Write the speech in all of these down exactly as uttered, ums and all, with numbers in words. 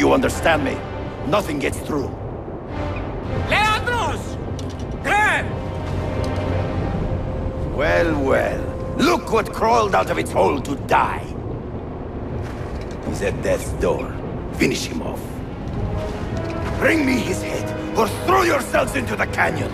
you understand me? Nothing gets through. Leandros! Clear! Well, well. Look what crawled out of its hole to die. He's at death's door. Finish him off. Bring me his head, or throw yourselves into the canyon!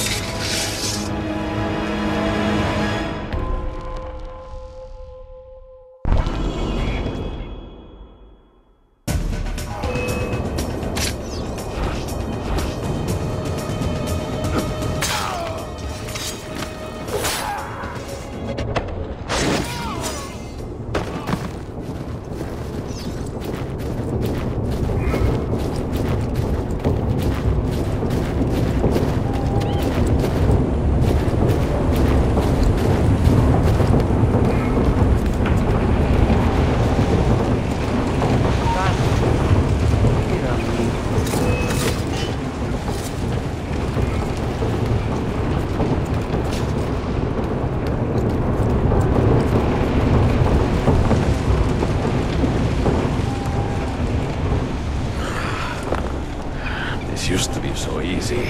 Used to be so easy.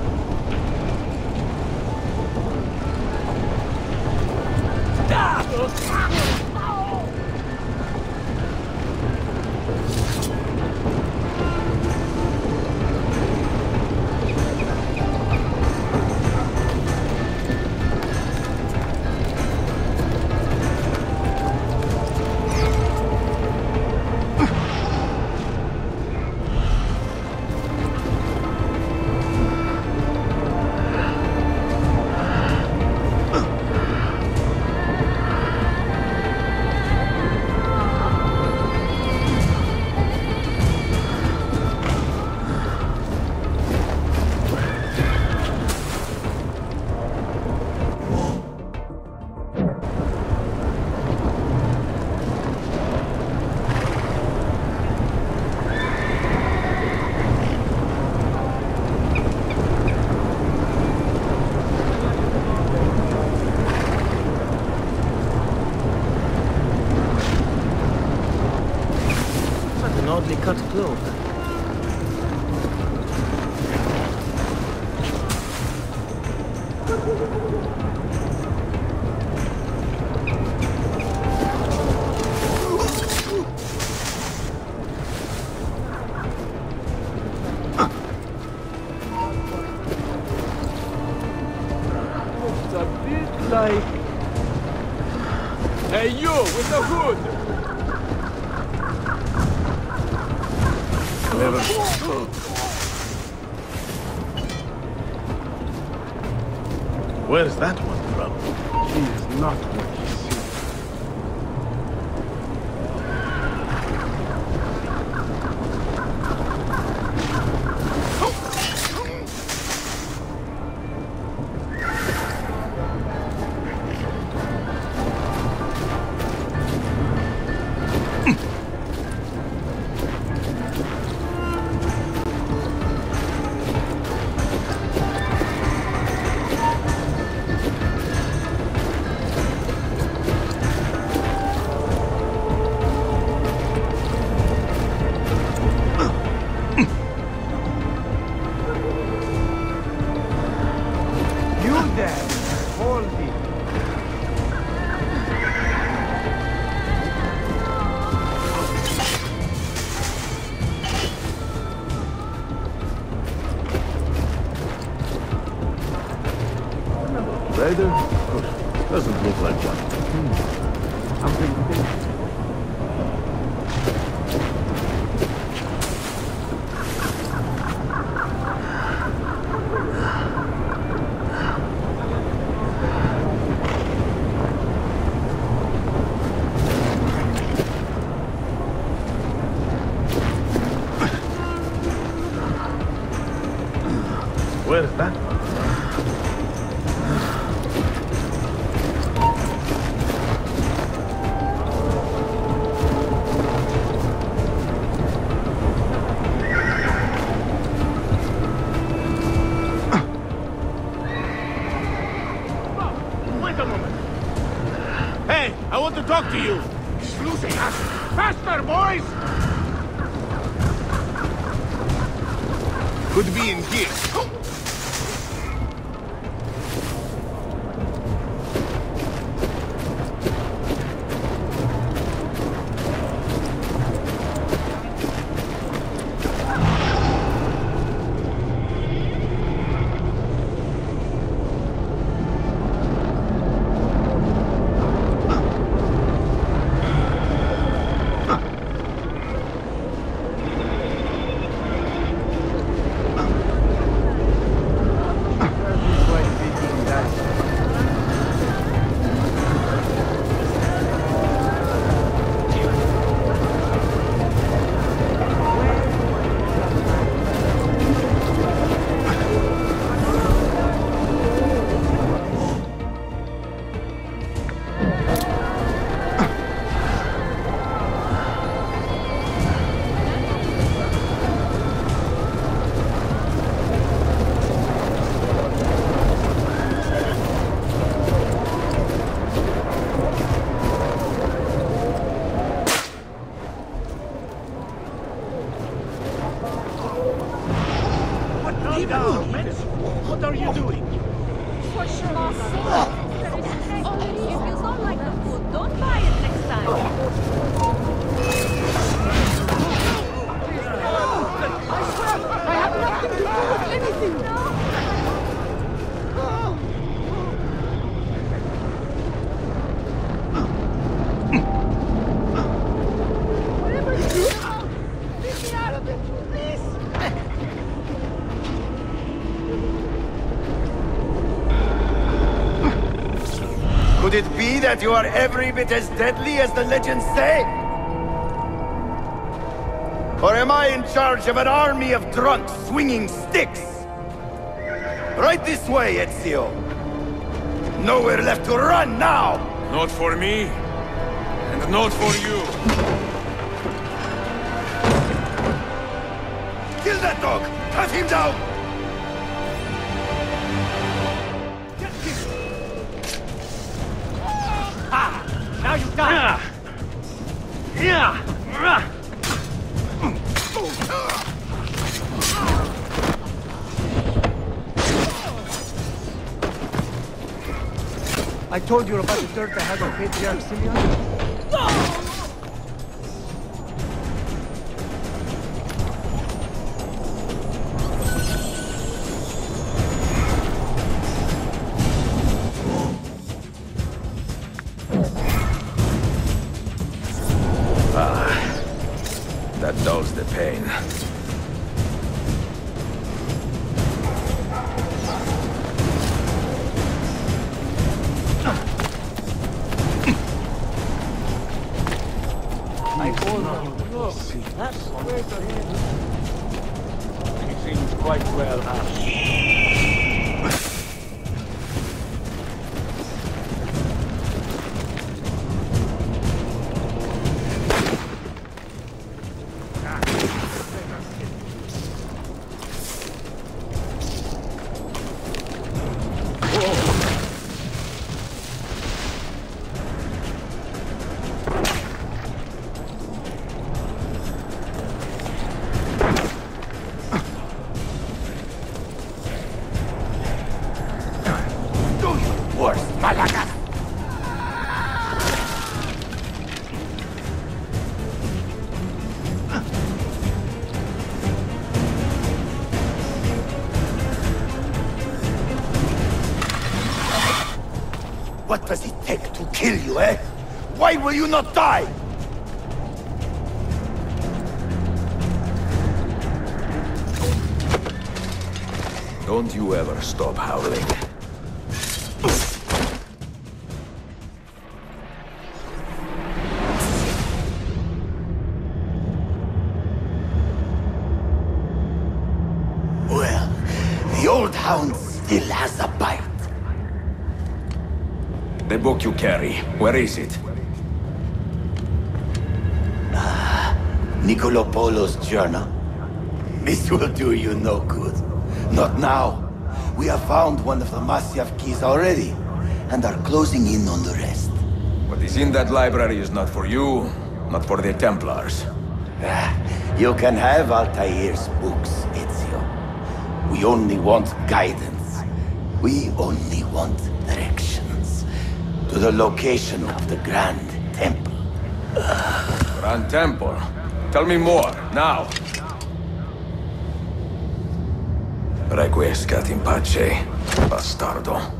Oddly cut cloak. It's a bit like... Hey, you with the hood! Where's that one from? She is not what you see. Raider? Doesn't look like one. Hmm. Something big. Where's that one? Wait a moment! Hey, I want to talk to you! He's losing us! Faster, boys! Could be in here. What are you doing? For sure. Oh, if you don't like the food, don't buy it next time. I swear, I have nothing to do with anything. No. Whatever you do, leave me out of it, please. Could it be that you are every bit as deadly as the legends say? Or am I in charge of an army of drunks swinging sticks? Right this way, Ezio. Nowhere left to run now! Not for me, and not for you. Kill that dog! Cut him down! Now you die! Yeah! I told you about the dirt I had on Patriarch Simeon? No! That dulls the pain. I told you. Look, that's where to him. He seems quite well happy. What does it take to kill you, eh? Why will you not die? Don't you ever stop howling. Well, the old hound still has a bite. The book you carry, where is it? Ah, Niccolo Polo's journal. This will do you no good. Not now. We have found one of the Masyaf keys already, and are closing in on the rest. What is in that library is not for you, not for the Templars. Ah, you can have Altair's books, Ezio. We only want guidance. We only want directions. To the location of the Grand Temple. Grand Temple. Tell me more, now. Requiescat in pace, bastardo.